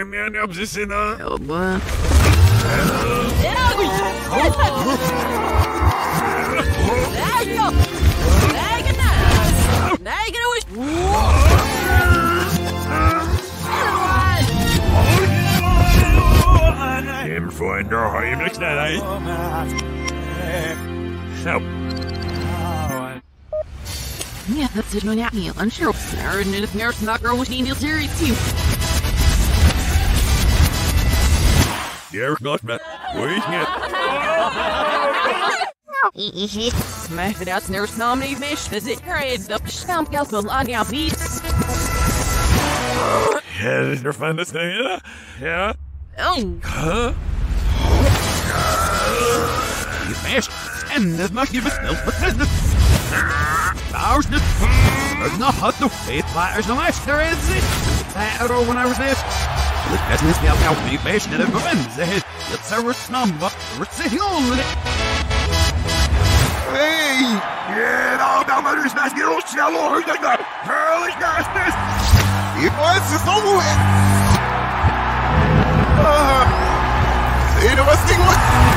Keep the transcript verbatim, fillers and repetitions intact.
Miałem obzysyna. Oba. Im Freund der heimlich nein. So. Ja, dat is nog niet heel unsure. Er is het meer snakker was niet heel serieus too. There's not me. Wait yet. Maar dat is nergens naam niet mis. Dus ik krijg dat stamkeld wel aan jouw beats. Ja, dat is er van dat thing, ja? Oh. Huh? Je best. En dat mag je besteld. Wat is het? Nou is het. Het is nog hot nog. Het waar is nog echt erin zit. Daar over naar zit. Het is niet meer jouw niet best net een mensen. Het zou het snam wat. Het is heel leuk. Hey! Ja, nou, nou, maar dus naast die rood snel hoor. Ik denk dat. Hurlijk naast dit. Je was het zo. Ah. Hey, dat was niet goed.